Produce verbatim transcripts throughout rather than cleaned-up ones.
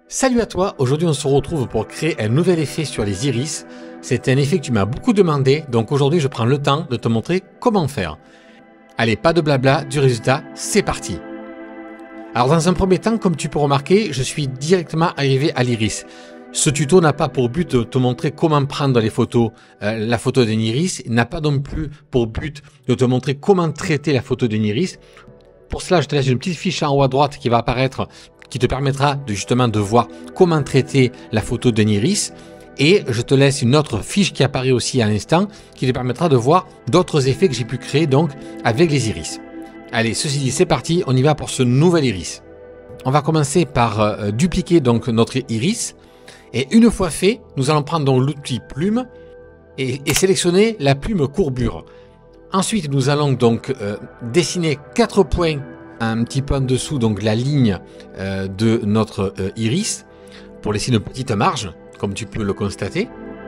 Salut à toi, aujourd'hui on se retrouve pour créer un nouvel effet sur les iris. C'est un effet que tu m'as beaucoup demandé, donc aujourd'hui je prends le temps de te montrer comment faire. Allez, pas de blabla, du résultat, c'est parti. Alors dans un premier temps, comme tu peux remarquer, je suis directement arrivé à l'iris. Ce tuto n'a pas pour but de te montrer comment prendre les photos, euh, la photo d'un iris, il n'a pas non plus pour but de te montrer comment traiter la photo d'un iris. Pour cela, je te laisse une petite fiche en haut à droite qui va apparaître, qui te permettra de, justement de voir comment traiter la photo d'un iris. Et je te laisse une autre fiche qui apparaît aussi à l'instant, qui te permettra de voir d'autres effets que j'ai pu créer donc avec les iris. Allez, ceci dit, c'est parti, on y va pour ce nouvel iris. On va commencer par euh, dupliquer donc notre iris. Et une fois fait, nous allons prendre donc l'outil plume et, et sélectionner la plume courbure. Ensuite, nous allons donc euh, dessiner quatre points un petit peu en dessous donc la ligne euh, de notre euh, iris pour laisser une petite marge, comme tu peux le constater.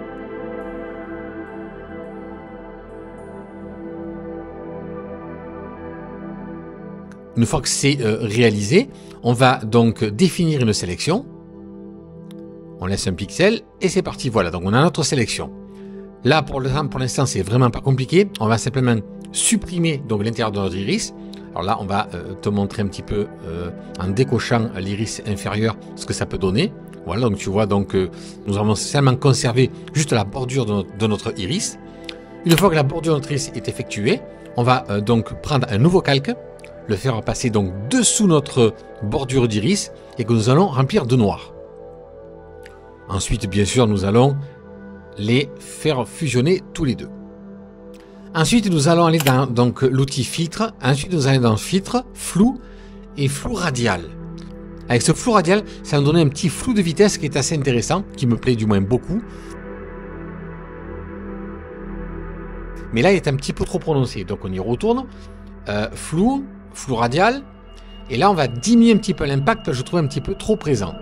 Une fois que c'est euh, réalisé, on va donc définir une sélection. On laisse un pixel et c'est parti. Voilà, donc on a notre sélection. Là, pour l'instant, c'est vraiment pas compliqué. On va simplement supprimer donc l'intérieur de notre iris. Alors là, on va euh, te montrer un petit peu euh, en décochant l'iris inférieur ce que ça peut donner. Voilà, donc tu vois, donc euh, nous avons seulement conservé juste la bordure de notre, de notre iris. Une fois que la bordure de notre iris est effectuée, on va euh, donc prendre un nouveau calque, le faire passer donc dessous notre bordure d'iris et que nous allons remplir de noir. Ensuite, bien sûr, nous allons les faire fusionner tous les deux. Ensuite, nous allons aller dans donc l'outil filtre. Ensuite, nous allons dans filtre, flou et flou radial. Avec ce flou radial, ça va nous donner un petit flou de vitesse qui est assez intéressant, qui me plaît du moins beaucoup. Mais là, il est un petit peu trop prononcé, donc on y retourne. Euh, flou, flou radial. Et là, on va diminuer un petit peu l'impact, je trouve un petit peu trop présent.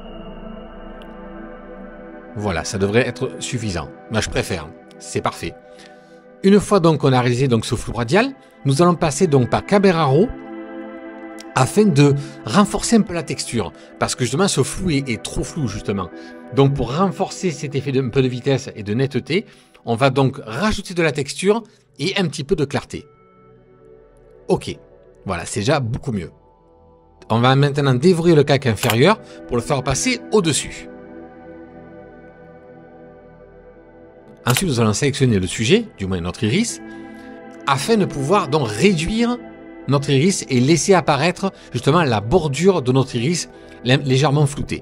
Voilà, ça devrait être suffisant. Moi, je préfère. C'est parfait. Une fois donc qu'on a réalisé donc ce flou radial, nous allons passer donc par caméra raw afin de renforcer un peu la texture. Parce que justement, ce flou est, est trop flou justement. Donc pour renforcer cet effet d'un peu de vitesse et de netteté, on va donc rajouter de la texture et un petit peu de clarté. Ok, voilà, c'est déjà beaucoup mieux. On va maintenant déverrouiller le calque inférieur pour le faire passer au-dessus. Ensuite, nous allons sélectionner le sujet, du moins notre iris, afin de pouvoir donc réduire notre iris et laisser apparaître justement la bordure de notre iris légèrement floutée.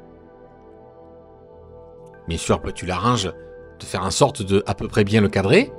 Bien sûr, tu l'arranges de faire en sorte de à peu près bien le cadrer.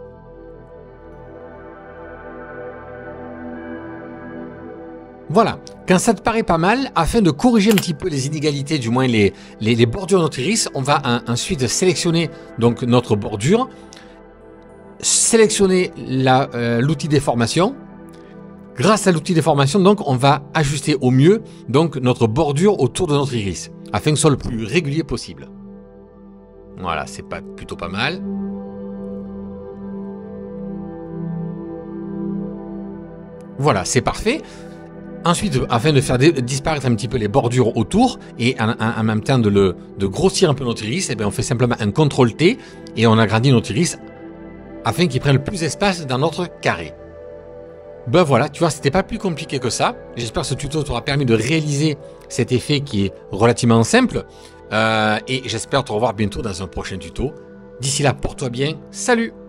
Voilà, quand ça te paraît pas mal, afin de corriger un petit peu les inégalités, du moins les, les, les bordures de notre iris, on va un, ensuite sélectionner donc notre bordure, sélectionner euh, l'outil déformation. Grâce à l'outil déformation, donc, on va ajuster au mieux donc notre bordure autour de notre iris, afin que ce soit le plus régulier possible. Voilà, c'est pas, plutôt pas mal. Voilà, c'est parfait. Ensuite, afin de faire disparaître un petit peu les bordures autour et en, en, en même temps de, le, de grossir un peu notre iris, eh bien on fait simplement un contrôle T et on agrandit notre iris afin qu'il prenne le plus d'espace dans notre carré. Ben voilà, tu vois, c'était pas plus compliqué que ça. J'espère que ce tuto t'aura permis de réaliser cet effet qui est relativement simple. Euh, et j'espère te revoir bientôt dans un prochain tuto. D'ici là, porte-toi bien. Salut!